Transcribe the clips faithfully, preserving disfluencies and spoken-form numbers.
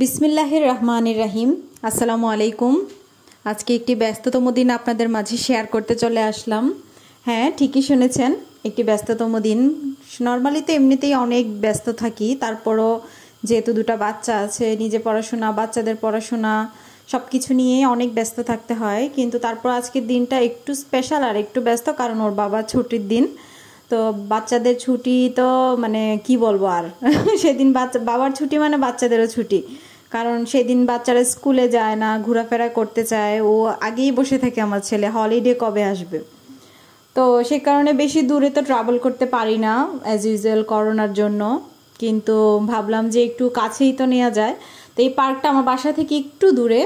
বিসমিল্লাহির রহমানির রহিম। আসসালামু আলাইকুম। আজকে একটি ব্যস্ততম দিন আপনাদের মাঝে শেয়ার করতে চলে আসলাম। হ্যাঁ, ঠিকই শুনেছেন, একটি ব্যস্ততম দিন। নর্মালি তো এমনিতেই অনেক ব্যস্ত থাকি, তারপরও যেহেতু দুটো বাচ্চা আছে, নিজে পড়াশোনা, বাচ্চাদের পড়াশোনা সব কিছু নিয়ে অনেক ব্যস্ত থাকতে হয়। কিন্তু তারপর আজকের দিনটা একটু স্পেশাল আর একটু ব্যস্ত, কারণ ওর বাবার ছুটির দিন। তো বাচ্চাদের ছুটি তো মানে কি বলবো আর সেদিন বাচ্চা বাবার ছুটি মানে বাচ্চাদেরও ছুটি, কারণ সেদিন বাচ্চারা স্কুলে যায় না, ঘোরাফেরা করতে চায়। ও আগেই বসে থাকে আমার ছেলে, হলিডে কবে আসবে। তো সে কারণে বেশি দূরে তো ট্রাভেল করতে পারি না অ্যাজ ইউজুয়াল করোনার জন্য। কিন্তু ভাবলাম যে একটু কাছেই তো নেওয়া যায়। তো এই পার্কটা আমার বাসা থেকে একটু দূরে,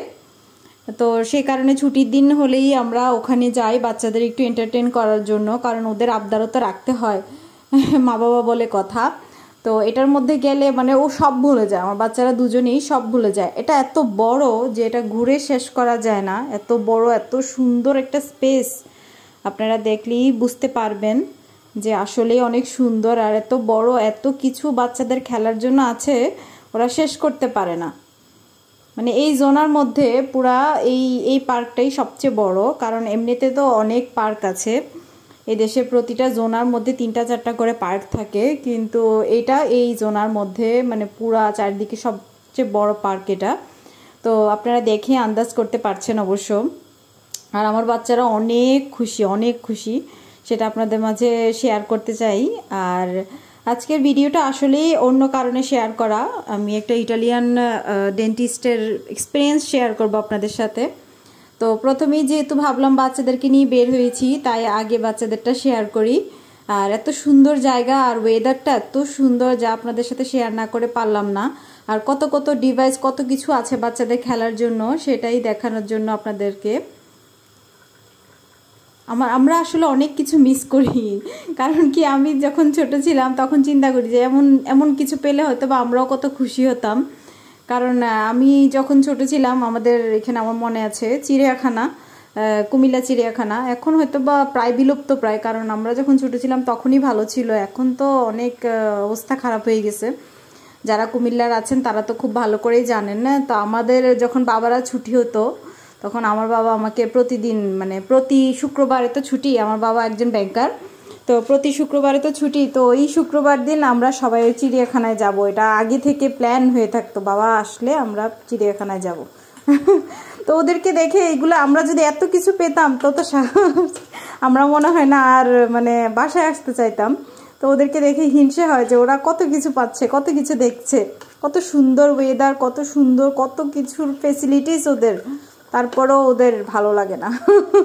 তো সে কারণে ছুটির দিন হলেই আমরা ওখানে যাই বাচ্চাদের একটু এন্টারটেন করার জন্য, কারণ ওদের আবদারও তো রাখতে হয়, মা বাবা বলে কথা। তো এটার মধ্যে গেলে মানে ও সব ভুলে যায়, আমার বাচ্চারা দুজনেই সব ভুলে যায়। এটা এত বড় যে এটা ঘুরে শেষ করা যায় না, এত বড়, এত সুন্দর একটা স্পেস। আপনারা দেখলেই বুঝতে পারবেন যে আসলেই অনেক সুন্দর, আর এত বড়, এত কিছু বাচ্চাদের খেলার জন্য আছে, ওরা শেষ করতে পারে না। মানে এই জোনার মধ্যে পুরা এই এই পার্কটাই সবচেয়ে বড়, কারণ এমনিতে তো অনেক পার্ক আছে এই দেশে, প্রতিটা জোনার মধ্যে তিনটা চারটা করে পার্ক থাকে, কিন্তু এটা এই জোনার মধ্যে মানে পুরা চারদিকে সবচেয়ে বড় পার্ক এটা। তো আপনারা দেখে আন্দাজ করতে পারছেন অবশ্য। আর আমার বাচ্চারা অনেক খুশি, অনেক খুশি, সেটা আপনাদের মাঝে শেয়ার করতে চাই। আর আজকের ভিডিওটা আসলেই অন্য কারণে শেয়ার করা, আমি একটা ইটালিয়ান ডেন্টিস্টের এক্সপিরিয়েন্স শেয়ার করব আপনাদের সাথে। তো প্রথমেই যেহেতু ভাবলাম বাচ্চাদেরকে নিয়ে বের হয়েছি, তাই আগে বাচ্চাদেরটা শেয়ার করি। আর এত সুন্দর জায়গা, আর ওয়েদারটা এত সুন্দর যা আপনাদের সাথে শেয়ার না করে পারলাম না। আর কত কত ডিভাইস, কত কিছু আছে বাচ্চাদের খেলার জন্য, সেটাই দেখানোর জন্য আপনাদেরকে। আমার আমরা আসলে অনেক কিছু মিস করি, কারণ কি আমি যখন ছোট ছিলাম তখন চিন্তা করি যে এমন এমন কিছু পেলে হয়তো বা আমরাও কত খুশি হতাম। কারণ আমি যখন ছোট ছিলাম আমাদের এখানে, আমার মনে আছে, চিড়িয়াখানা, কুমিল্লা চিড়িয়াখানা, এখন হয়তো বা প্রায় বিলুপ্ত প্রায়, কারণ আমরা যখন ছোট ছিলাম তখনই ভালো ছিল, এখন তো অনেক অবস্থা খারাপ হয়ে গেছে। যারা কুমিল্লার আছেন তারা তো খুব ভালো করেই জানেন না। তো আমাদের যখন বাবারা ছুটি হতো তখন আমার বাবা আমাকে প্রতিদিন, মানে প্রতি শুক্রবারে তো ছুটি, আমার বাবা একজন ব্যাংকার, তো প্রতি শুক্রবারে তো ছুটি, তো ওই শুক্রবার দিন আমরা সবাই ওই চিড়িয়াখানায় যাব। এটা আগে থেকে প্ল্যান হয়ে থাকতো, বাবা আসলে আমরা চিড়িয়াখানায় যাব। তো ওদেরকে দেখে এগুলো আমরা যদি এত কিছু পেতাম তো তো আমরা মনে হয় না আর মানে বাসায় আসতে চাইতাম। তো ওদেরকে দেখে হিংসে হয় যে ওরা কত কিছু পাচ্ছে, কত কিছু দেখছে, কত সুন্দর ওয়েদার, কত সুন্দর, কত কিছুর ফেসিলিটিস ওদের, তারপরও ওদের ভালো লাগে না।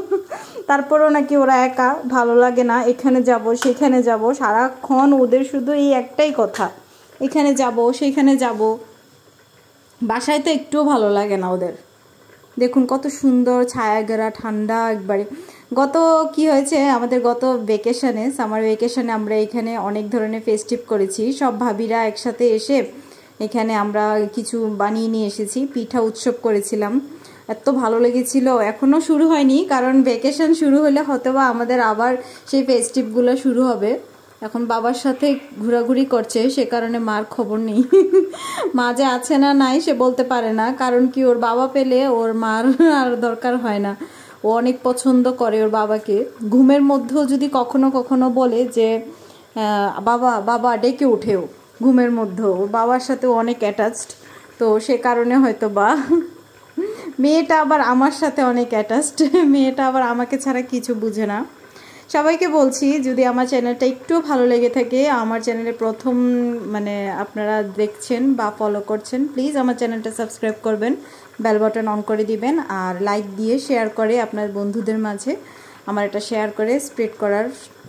তারপরও নাকি ওরা একা, ভালো লাগে না, এখানে যাব সেখানে যাব, সারাক্ষণ ওদের শুধু এই একটাই কথা, এখানে যাব সেখানে যাব। বাসায় তো একটুও ভালো লাগে না ওদের। দেখুন কত সুন্দর ছায়া ঘেরা, ঠান্ডা একবারে। গত কি হয়েছে আমাদের, গত ভেকেশনে, সামার ভেকেশনে আমরা এখানে অনেক ধরনের ফেস্টিভ করেছি, সব ভাবিরা একসাথে এসে এখানে আমরা কিছু বানিয়ে নিয়ে এসেছি, পিঠা উৎসব করেছিলাম, এত ভালো লেগেছিল। এখনও শুরু হয়নি, কারণ ভ্যাকেশন শুরু হলে হয়তো বা আমাদের আবার সেই ফেস্টিভগুলো শুরু হবে। এখন বাবার সাথে ঘোরাঘুরি করছে, সে কারণে মার খবর নেই। মা যে আছে না নাই সে বলতে পারে না, কারণ কি ওর বাবা পেলে ওর মার আর দরকার হয় না। ও অনেক পছন্দ করে ওর বাবাকে, ঘুমের মধ্যেও যদি কখনো কখনো বলে যে বাবা বাবা ডেকে উঠেও, ঘুমের মধ্যেও ওর বাবার সাথে অনেক অ্যাটাচড। তো সে কারণে হয়তো বা মেয়েটা আবার আমার সাথে অনেক অ্যাটাচড, মেয়েটা আবার আমাকে ছাড়া কিছু বুঝে না। সবাইকে বলছি, যদি আমার চ্যানেলটা একটু ভালো লেগে থাকে, আমার চ্যানেলে প্রথম মানে আপনারা দেখছেন বা ফলো করছেন, প্লিজ আমার চ্যানেলটা সাবস্ক্রাইব করবেন, বেল বাটন অন করে দিবেন, আর লাইক দিয়ে শেয়ার করে আপনার বন্ধুদের মাঝে আমার এটা শেয়ার করে স্প্রেড করার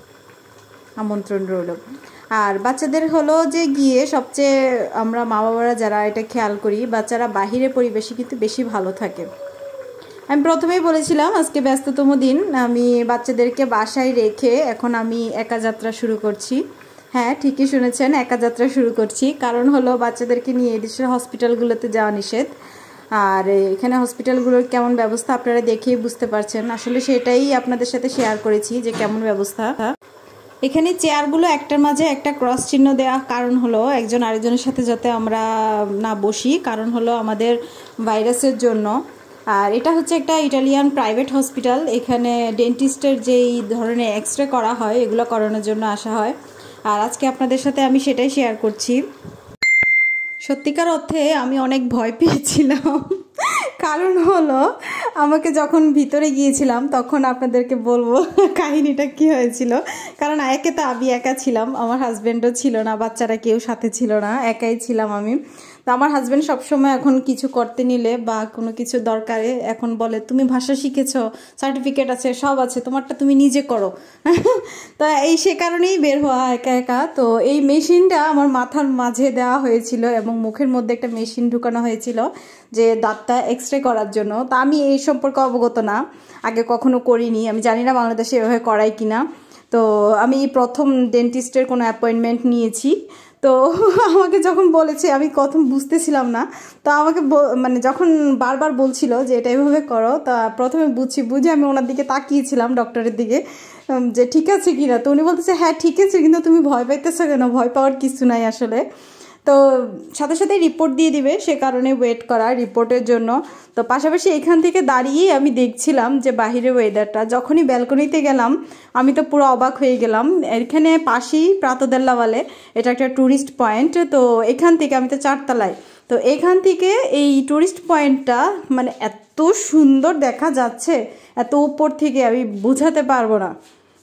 আমন্ত্রণ রইল। আর বাচ্চাদের হলো যে গিয়ে সবচেয়ে আমরা মা বাবারা যারা এটা খেয়াল করি, বাচ্চারা বাহিরের পরিবেশে কিন্তু বেশি ভালো থাকে। আমি প্রথমেই বলেছিলাম আজকে ব্যস্ততম দিন, আমি বাচ্চাদেরকে বাসায় রেখে এখন আমি একা যাত্রা শুরু করছি। হ্যাঁ, ঠিকই শুনেছেন, একা যাত্রা শুরু করছি। কারণ হলো বাচ্চাদেরকে নিয়ে এদেশের হসপিটালগুলোতে যাওয়া নিষেধ, আর এখানে হসপিটালগুলোর কেমন ব্যবস্থা আপনারা দেখেই বুঝতে পারছেন। আসলে সেটাই আপনাদের সাথে শেয়ার করেছি যে কেমন ব্যবস্থা। এখানে চেয়ারগুলো একটার মাঝে একটা ক্রস চিহ্ন দেওয়া কারণ হলো একজন আরেকজনের সাথে যাতে আমরা না বসি, কারণ হলো আমাদের ভাইরাসের জন্য। আর এটা হচ্ছে একটা ইটালিয়ান প্রাইভেট হসপিটাল। এখানে ডেন্টিস্টের যেই ধরনের এক্স রে করা হয় এগুলো করানোর জন্য আসা হয়। আর আজকে আপনাদের সাথে আমি সেটাই শেয়ার করছি। সত্যিকার অর্থে আমি অনেক ভয় পেয়েছিলাম, কারণ হলো আমাকে যখন ভিতরে গিয়েছিলাম তখন আপনাদেরকে বলবো কাহিনীটা কি হয়েছিল। কারণ একে তো আমি একা ছিলাম, আমার হাজব্যান্ডও ছিল না, বাচ্চারা কেউ সাথে ছিল না, একাই ছিলাম আমি। তো আমার হাজব্যান্ড সবসময় এখন কিছু করতে নিলে বা কোনো কিছু দরকারে এখন বলে তুমি ভাষা শিখেছো, সার্টিফিকেট আছে, সব আছে, তোমারটা তুমি নিজে করো। তো এই সে কারণেই বের হওয়া একা একা। তো এই মেশিনটা আমার মাথার মাঝে দেওয়া হয়েছিল এবং মুখের মধ্যে একটা মেশিন ঢুকানো হয়েছিল যে দাঁতটা এক্স রে করার জন্য। তা আমি এই সম্পর্কে অবগত না, আগে কখনো করিনি, আমি জানি না বাংলাদেশে এভাবে করাই কিনা। তো আমি প্রথম ডেন্টিস্টের কোনো অ্যাপয়েন্টমেন্ট নিয়েছি। তো আমাকে যখন বলেছে আমি প্রথম বুঝতেছিলাম না, তো আমাকে মানে যখন বারবার বলছিল যে এটা এভাবে করো, তা প্রথমে বুঝছি, বুঝে আমি ওনার দিকে তাকিয়েছিলাম ডক্টরের দিকে যে ঠিক আছে কিনা। তো উনি বলতেছে হ্যাঁ ঠিক আছে, কিন্তু তুমি ভয় পাইতেছো কেন, ভয় পাওয়ার কিছু নাই আসলে। তো সাথে সাথে রিপোর্ট দিয়ে দিবে, সে কারণে ওয়েট করা রিপোর্টের জন্য। তো পাশাপাশি এখান থেকে দাঁড়িয়েই আমি দেখছিলাম যে বাহিরের ওয়েদারটা। যখনই ব্যালকনিতে গেলাম আমি তো পুরো অবাক হয়ে গেলাম। এখানে পাশেই প্রাতদেল্লাওয়ালে, এটা একটা ট্যুরিস্ট পয়েন্ট। তো এখান থেকে আমি তো চারতলায়, তো এখান থেকে এই ট্যুরিস্ট পয়েন্টটা মানে এত সুন্দর দেখা যাচ্ছে, এত উপর থেকে আমি বোঝাতে পারবো না,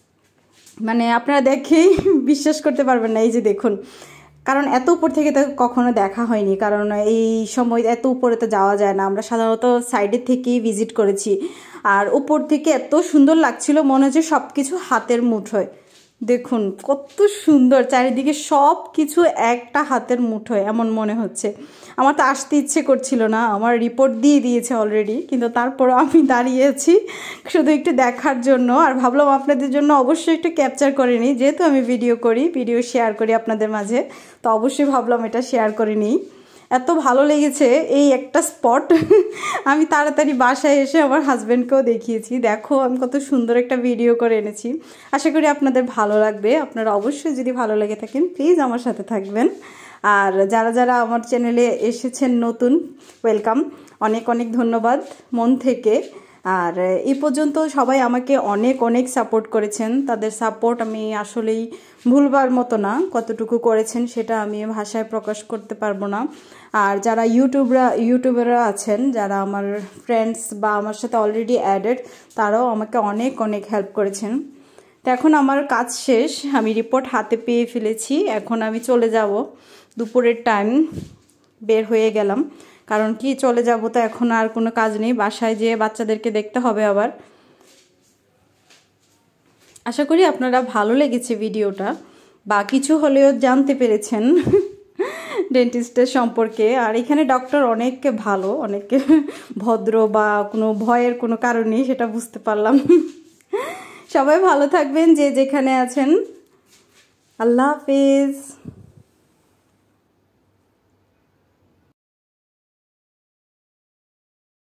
মানে আপনারা দেখেই বিশ্বাস করতে পারবেন না। এই যে দেখুন, কারণ এত উপর থেকে তো কখনো দেখা হয়নি, কারণ এই সময় এত উপরে তো যাওয়া যায় না, আমরা সাধারণত সাইডের থেকেই ভিজিট করেছি। আর উপর থেকে এত সুন্দর লাগছিল, মনে হচ্ছে সব কিছু হাতের মুঠোয়। দেখুন কত সুন্দর চারিদিকে, সব কিছু একটা হাতের মুঠোয় এমন মনে হচ্ছে। আমার তো আসতে ইচ্ছে করছিল না, আমার রিপোর্ট দিয়ে দিয়েছে অলরেডি, কিন্তু তারপরও আমি দাঁড়িয়ে আছি শুধু একটু দেখার জন্য। আর ভাবলাম আপনাদের জন্য অবশ্যই একটু ক্যাপচার করে নিই, যেহেতু আমি ভিডিও করি, ভিডিও শেয়ার করি আপনাদের মাঝে, তো অবশ্যই ভাবলাম এটা শেয়ার করে নিই। এত ভালো লেগেছে এই একটা স্পট। আমি তাড়াতাড়ি বাসায় এসে আমার হাজব্যান্ডকেও দেখিয়েছি, দেখো আমি কত সুন্দর একটা ভিডিও করে এনেছি। আশা করি আপনাদের ভালো লাগবে। আপনারা অবশ্যই যদি ভালো লেগে থাকেন প্লিজ আমার সাথে থাকবেন। আর যারা যারা আমার চ্যানেলে এসেছেন নতুন, ওয়েলকাম, অনেক অনেক ধন্যবাদ মন থেকে। আর এই পর্যন্ত সবাই আমাকে অনেক অনেক সাপোর্ট করেছেন, তাদের সাপোর্ট আমি আসলেই ভুলবার মতো না, কতটুকু করেছেন সেটা আমি ভাষায় প্রকাশ করতে পারবো না। আর যারা ইউটিউবরা ইউটিউবাররা আছেন, যারা আমার ফ্রেন্ডস বা আমার সাথে অলরেডি অ্যাডেড, তারাও আমাকে অনেক অনেক হেল্প করেছেন। তো এখন আমার কাজ শেষ, আমি রিপোর্ট হাতে পেয়ে ফেলেছি, এখন আমি চলে যাব। দুপুরের টাইম বের হয়ে গেলাম, কারণ কি চলে যাব তো এখন আর কোনো কাজ নেই, বাসায় যেয়ে বাচ্চাদেরকে দেখতে হবে আবার। আশা করি আপনারা ভালো লেগেছে ভিডিওটা, বা কিছু হলেও জানতে পেরেছেন ডেন্টিস্টের সম্পর্কে। আর এখানে ডক্টর অনেক ভালো, অনেক ভদ্র, বা কোনো ভয়ের কোনো কারণ নেই, সেটা বুঝতে পারলাম। সবাই ভালো থাকবেন যে যেখানে আছেন। আল্লাহ হাফেজ।